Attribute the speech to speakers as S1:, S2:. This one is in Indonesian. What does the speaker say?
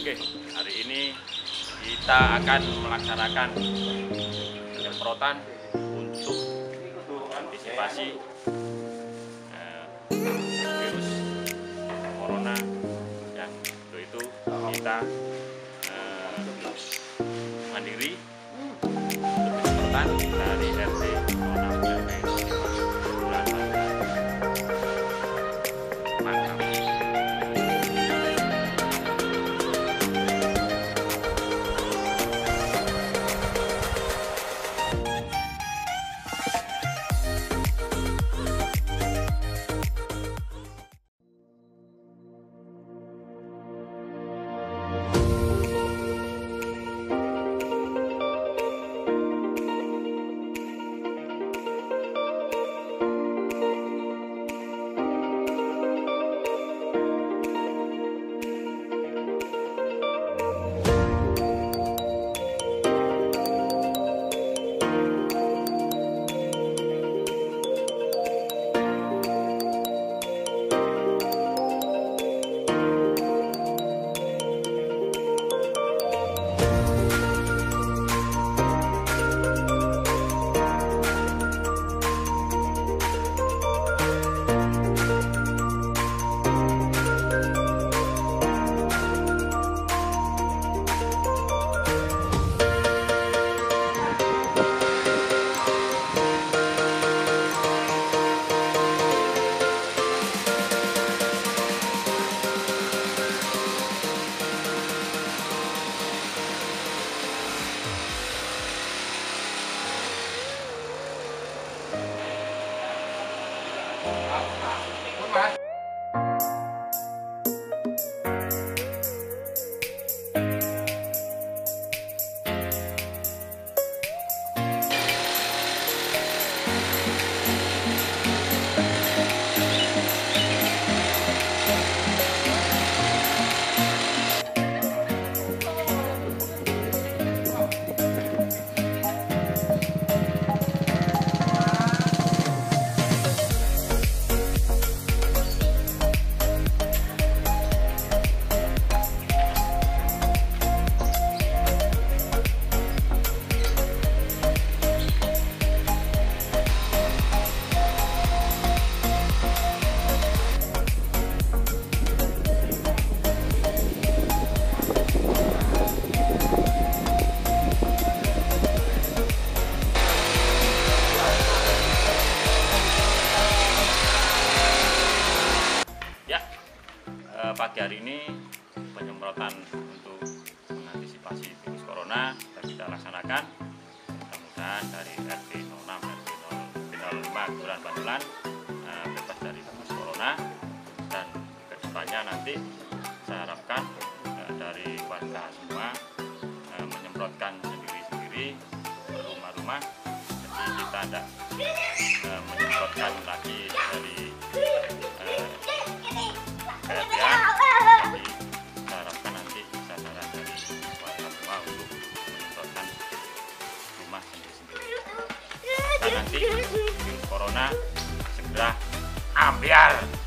S1: Oke, hari ini kita akan melaksanakan penyemprotan untuk antisipasi virus corona yang itu kita mandiri untuk penyemprotan dari RT 06 sampai bulan Mantap. Pagi hari ini penyemprotan untuk mengantisipasi virus corona kita laksanakan. Mudah-mudahan dari RT 06 RT 05 Kelurahan Bandulan bebas dari virus corona, dan kedepannya nanti saya harapkan dari warga semua menyemprotkan sendiri-sendiri ke rumah-rumah, jadi kita tidak menyemprotkan lagi dari KRT-an. Jadi saya harapkan nanti kesadaran dari warga semua untuk menyemprotkan rumah sendiri-sendiri, dan nanti virus corona segera ambiar.